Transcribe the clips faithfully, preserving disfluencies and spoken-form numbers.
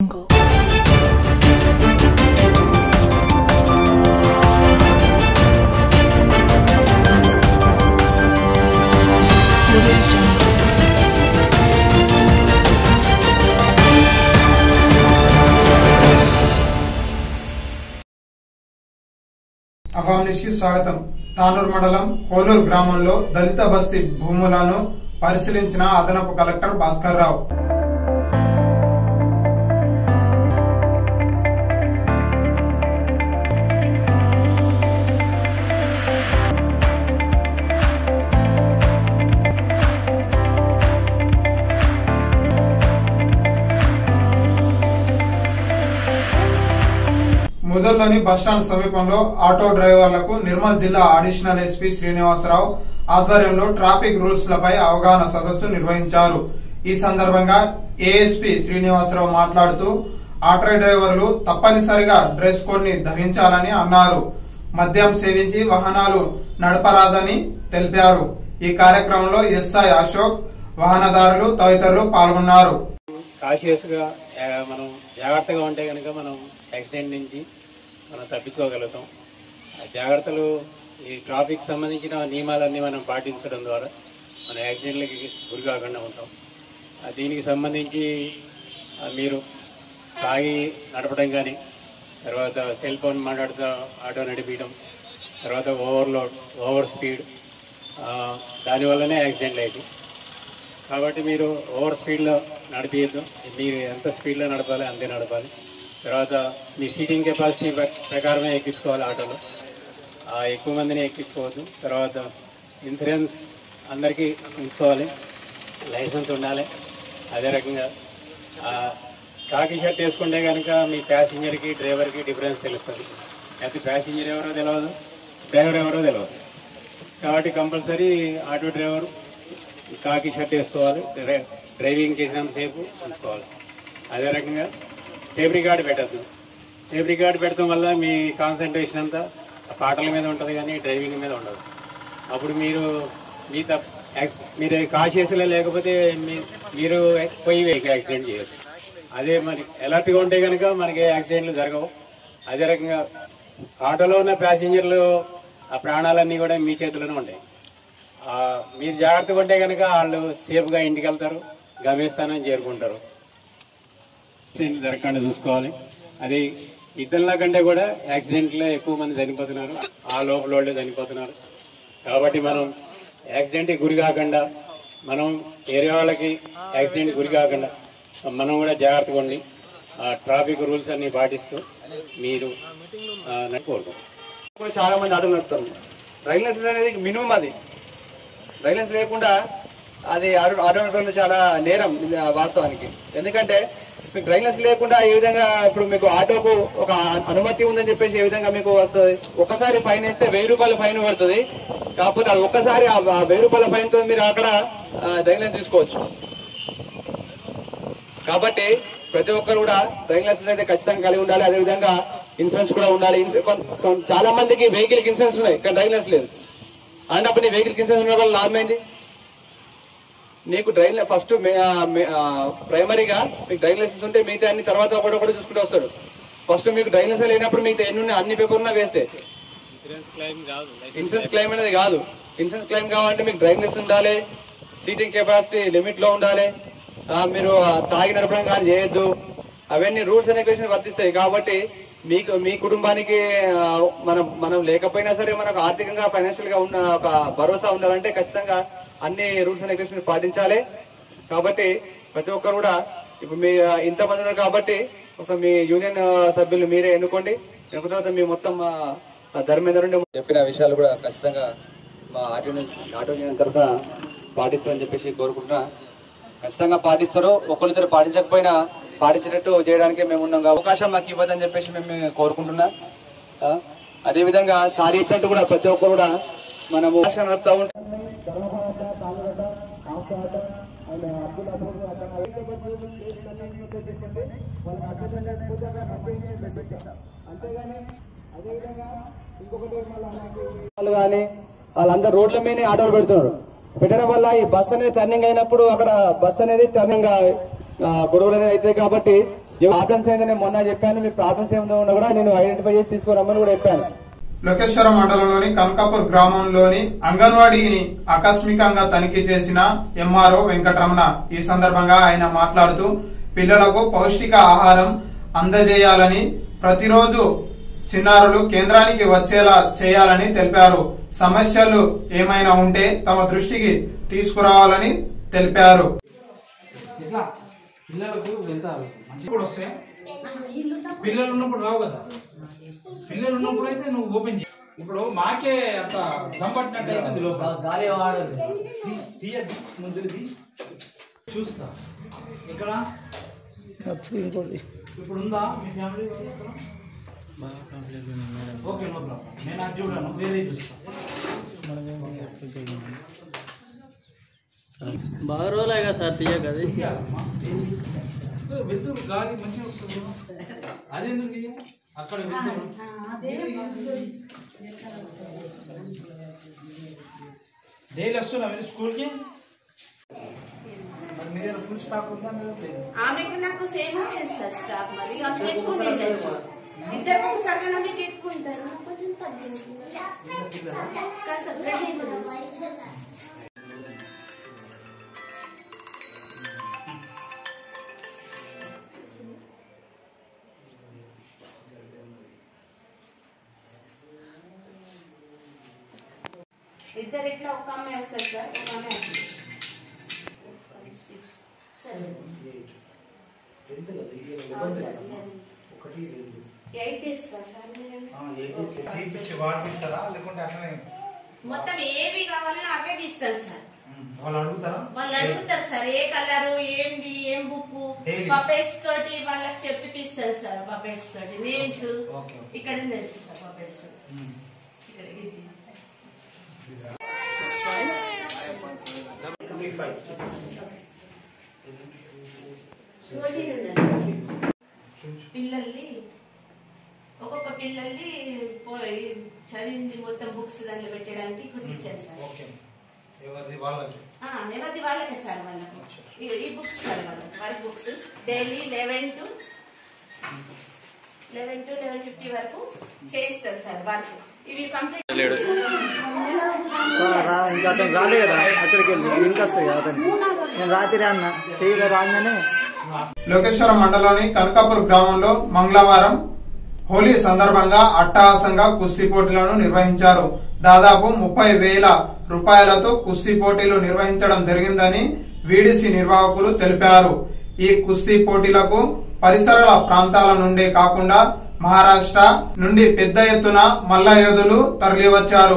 అవాం news కి స్వాగతం. తానూరు మండలం కోలూరు గ్రామంలో దళిత బస్తీ భూములను పరిశీలించిన అదనపు కలెక్టర్ భాస్కర్ రావు. ముదల్లోని బస్టాండ్ సమీపంలో ఆటో డ్రైవర్లకు నిర్మల్ జిల్లా అడిషనల్ ఎస్పీ శ్రీనివాసరావు ఆధ్వర్యంలో ట్రాఫిక్ రూల్స్ లపై అవగాహన సదస్సు నిర్వహించారు. ఈ సందర్భంగా ఏఎస్పీ శ్రీనివాసరావు మాట్లాడుతూ ఆటో డ్రైవర్లు తప్పనిసరిగా డ్రెస్ కోడ్ ని ధరించాలని అన్నారు. మద్యం సేవించి వాహనాలు నడపరాదని తెలిపారు. ఈ కార్యక్రమంలో ఎస్ఐ అశోక్, వాహనదారులు తదితరులు పాల్గొన్నారు. కాషియస్గా మనం జాగ్రత్తగా ఉంటే కనుక మనం యాక్సిడెంట్ నుంచి మనం తప్పించుకోగలుగుతాం. జాగ్రత్తలు ఈ ట్రాఫిక్ సంబంధించిన నియమాలన్నీ మనం పాటించడం ద్వారా మన యాక్సిడెంట్లకి గురి కాకుండా ఉంటాం. దీనికి సంబంధించి మీరు తాగి నడపడం కానీ, తర్వాత సెల్ ఫోన్ మాట్లాడుతూ ఆటో నడిపించడం, తర్వాత ఓవర్లోడ్, ఓవర్ స్పీడ్, దానివల్లనే యాక్సిడెంట్లు అవుతాయి. కాబట్టి మీరు ఓవర్ స్పీడ్లో నడిపించద్దు. మీరు ఎంత స్పీడ్లో నడపాలి అంతే నడపాలి. తర్వాత మీ సీటింగ్ కెపాసిటీ ప్రకారమే ఎక్కించుకోవాలి ఆటోలో, ఎక్కువ మందిని ఎక్కించుకోవద్దు. తర్వాత ఇన్సూరెన్స్ అందరికీ ఉంచుకోవాలి, లైసెన్స్ ఉండాలి. అదే రకంగా కాకి షర్ట్ వేసుకుంటే కనుక మీ ప్యాసింజర్కి డ్రైవర్కి డిఫరెన్స్ తెలుస్తుంది. అయితే ప్యాసింజర్ ఎవరో తెలియదు, డ్రైవర్ ఎవరో తెలియదు. కాబట్టి compulsory auto driver khaki shirt వేసుకోవాలి, డ్రైవింగ్ చేసినంతసేపు ఉంచుకోవాలి. అదే రకంగా టేప్ రికార్డు పెట్టద్దు. టేప్ రికార్డు పెట్టడం వల్ల మీ కాన్సన్ట్రేషన్ అంతా పాటల మీద ఉంటుంది కానీ డ్రైవింగ్ మీద ఉండదు. అప్పుడు మీరు మీ తప్ప మీరు కాషియస్లో లేకపోతే మీరు పోయి యాక్సిడెంట్ చేయొచ్చు. అదే మరి అలర్ట్గా ఉంటే కనుక మనకి యాక్సిడెంట్లు జరగవు. అదే రకంగా ఆటోలో ఉన్న ప్యాసింజర్లు ఆ ప్రాణాలన్నీ కూడా మీ చేతిలోనే ఉంటాయి. మీరు జాగ్రత్తగా ఉంటే కనుక వాళ్ళు సేఫ్గా ఇంటికి వెళ్తారు, గమ్యస్థానం చేరుకుంటారు. యాక్సిడెంట్లు జరగకుండా చూసుకోవాలి. అది ఇద్దరిలో కంటే కూడా యాక్సిడెంట్లో ఎక్కువ మంది చనిపోతున్నారు, ఆ లోపల వాళ్ళే చనిపోతున్నారు. కాబట్టి మనం యాక్సిడెంట్కి గురి కాకుండా, మనం ఏరియా వాళ్ళకి యాక్సిడెంట్ గురి కాకుండా మనం కూడా జాగ్రత్తగా ఉండి ట్రాఫిక్ రూల్స్ అన్ని పాటిస్తూ మీరు కోరుకుంటాం. చాలా మంది ఆటోలు నడుపుతారు. డ్రైవింగ్ లైసెన్స్ అనేది మినిమం. అది డ్రైవింగ్ లైసెన్స్ లేకుండా అది ఆటో ఆటో నడపడం చాలా నేరం వాస్తవానికి. ఎందుకంటే డ్రైవింగ్ లైసెన్స్ లేకుండా ఏ విధంగా ఇప్పుడు మీకు ఆటోకు ఒక అనుమతి ఉందని చెప్పేసి ఏ విధంగా మీకు వస్తుంది. ఒక్కసారి ఫైన్ వేస్తే వెయ్యి రూపాయల ఫైన్ పడుతుంది. కాకపోతే అది ఒక్కసారి ఆ వెయ్యి రూపాయల ఫైన్ తో మీరు అక్కడ డ్రైవింగ్ లైసెన్స్ తీసుకోవచ్చు. కాబట్టి ప్రతి ఒక్కరు కూడా డ్రైవింగ్ లైసెన్స్ అయితే ఖచ్చితంగా కలిగి ఉండాలి. అదేవిధంగా ఇన్సూరెన్స్ కూడా ఉండాలి. చాలా మందికి వెహికల్ ఇన్సూరెన్స్ ఉన్నాయి కానీ డ్రైవింగ్ లైసెన్స్ లేదు. అన్నప్పుడు నీ వెహికల్ ఇన్సూరెన్స్ ఉన్న వల్ల లాభం ఏంటి? నీకు డ్రైవింగ్ ఫస్ట్ ప్రైమరీగా మీకు డ్రైవింగ్ లైసెన్స్ ఉంటే మిగతా అన్ని తర్వాత ఒకటి చూసుకుంటూ వస్తాడు. ఫస్ట్ మీకు డ్రైవింగ్ లైసెన్స్ లేనప్పుడు మిగతా ఎన్ని ఉన్నాయి అన్ని పేపర్ ఉన్నా వేస్తే ఇన్సూరెన్స్ క్లెయిమ్ అనేది కాదు. ఇన్సూరెన్స్ క్లెయిమ్ కావాలంటే మీకు డ్రైవింగ్ లైసెన్స్ ఉండాలి, సీటింగ్ కెపాసిటీ లిమిట్ లో ఉండాలి, మీరు తాగి నడపడం కానీ చేయొద్దు. అవన్నీ రూల్స్ అండ్ రెగ్యులేషన్ వర్తిస్తాయి. కాబట్టి మీకు మీ కుటుంబానికి మనం మనం లేకపోయినా సరే మనకు ఆర్థికంగా ఫైనాన్షియల్ గా ఉన్న ఒక భరోసా ఉండాలంటే ఖచ్చితంగా అన్ని రూల్స్ అండ్ రెగ్యులేషన్ పాటించాలి. కాబట్టి ప్రతి ఒక్కరు కూడా ఇప్పుడు మీ ఇంతమంది ఉన్నారు కాబట్టి ఒకసారి మీ యూనియన్ సభ్యులు మీరే ఎన్నుకోండి. ఎన్నుకున్న తర్వాత మీ మొత్తం ధర్మేంద్ర నుండి చెప్పిన విషయాలు కూడా ఖచ్చితంగా మా ఆటో ఆటో యూనియన్ తరఫున పాటిస్తారని చెప్పేసి కోరుకుంటున్నా. ఖచ్చితంగా పాటిస్తారు. ఒకరిద్దరు పాటించకపోయినా పాటించేటట్టు చేయడానికి మేము ఉన్నాం. అవకాశం మాకు ఇవ్వదని చెప్పేసి మేము కోరుకుంటున్నా. అదేవిధంగా సారీ ఇచ్చినట్టు కూడా ప్రతి ఒక్కరు కూడా మనము నడుపుతా ఉంటాం. అంతేగాని అదేవిధంగా ఇంకొకటి కానీ వాళ్ళందరూ రోడ్ల మీద ఆటోలు పెడుతున్నారు. పెట్టడం వల్ల ఈ బస్ అనేది టర్నింగ్ అయినప్పుడు అక్కడ బస్ అనేది టర్నింగ్ గొడవలు అనేది అవుతాయి. కాబట్టి ప్రాబ్లమ్స్ ఏంటో నేను మొన్న చెప్పాను. మీ ప్రాబ్లమ్స్ ఏమైనా ఉన్నా కూడా నేను ఐడెంటిఫై చేసి తీసుకురమ్మని కూడా చెప్పాను. లోకేశ్వరం మండలంలోని కనకాపూర్ గ్రామంలోని అంగన్వాడీని ఆకస్మికంగా తనిఖీ చేసిన ఎంఆర్ఓ వెంకటరమణ. ఈ సందర్భంగా ఆయన మాట్లాడుతూ పిల్లలకు పౌష్టిక ఆహారం అందజేయాలని, ప్రతిరోజు చిన్నారులు కేంద్రానికి వచ్చేలా చేయాలని తెలిపారు. సమస్యలు ఏమైనా ఉంటే తమ దృష్టికి తీసుకురావాలని తెలిపారు. పిల్లలు ఉన్నప్పుడు రావు కదా, పిల్లలు ఉన్నప్పుడు అయితే నువ్వు ఓపెన్ చేయి. ఇప్పుడు మాకే అంత దమ్మట్టినట్టు అవుతుంది లోపల. గాలి వాడదు, తీయద్దు ముందుది చూస్తా. ఇక్కడ ఇంకోటి ఇప్పుడు ఉందా మీ ఫ్యామిలీ? Okay, no problem. నేను అది చూడను, వేరే చూస్తా. బాగా రోజులేగా సార్ తీయ కదా, వెళ్తురు గాలి మంచిగా వస్తుంది. అదేందుకు అక్కడ వెళ్తురు డైలీ వస్తున్నా మీరు స్కూల్కి? ఫుల్ స్టాక్ ఉందా? ఆమెకు నాకు సేమ్ వచ్చేది సార్ స్టాక్. మరి ఆమెకు ఎక్కువ ఉండేది, ఇద్దరు సగం ఆమెకు ఎక్కువ ఉంటారు, కొంచెం తగ్గింది. ఇద్దరు ఇట్లా ఒక అమ్మాయి వస్తారు సార్, ఒక అమ్మాయి వస్తుంది. Eight days sir. మొత్తం ఏవి కావాలని అవే తీస్తారు సార్. వాళ్ళు అడుగుతారా? వాళ్ళు అడుగుతారు సార్ ఏ కలరు ఏంది ఏం బుక్, పపెట్స్ తోటి వాళ్ళకి చెప్పిస్తారు సార్. పపెట్స్ తోటి నేమ్స్ ఇక్కడ తెలుసు సార్. పపెట్స్ ఇక్కడ పిల్లల్ని ఒక్కొక్క పిల్లల్ని చదివింది మొత్తం బుక్స్ దాంట్లో పెట్టడానికి కుట్టించాను సార్. ఎవరిది వాళ్ళకే సార్. వాళ్ళకి ఈ బుక్స్ సార్, వాళ్ళకి work books daily eleven to eleven to eleven fifty వరకు చేయిస్తారు సార్ వర్క్. ఇవి కంప్లీట్ ఇంకా అతను రాలే కదా, అక్కడికి వెళ్ళి లింక్ వస్తాయి కదా అతను. నేను రాత్రి అన్న చేయగా రాగానే. లోకేశ్వరం మండలంలోని కనకాపూర్ గ్రామంలో మంగళవారం హోలీ సందర్భంగా అట్టహాసంగా కుస్తీ పోటీలను నిర్వహించారు. దాదాపు ముప్పై వేల రూపాయలతో కుస్తీ పోటీలు నిర్వహించడం జరిగిందని వీడీసీ నిర్వాహకులు తెలిపారు. ఈ కుస్తీ పోటీలకు పరిసరాల ప్రాంతాల నుండే కాకుండా మహారాష్ట్ర నుండి పెద్ద ఎత్తున మల్ల యోధులు తరలివచ్చారు.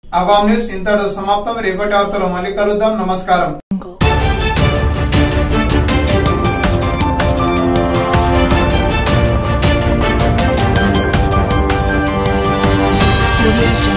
అవాం న్యూస్ ఇంతటితో సమాప్తం. రేపటి వార్తలో మళ్ళీ కలుద్దాం. నమస్కారం. Audio